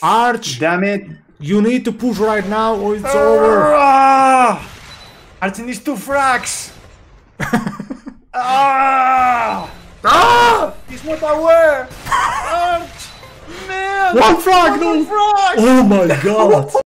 Arch, Damn it. you need to push right now or it's over. Archie needs 2 frags. Ah! He's not aware. Arch, man. One frag, no. One frag. Oh my god.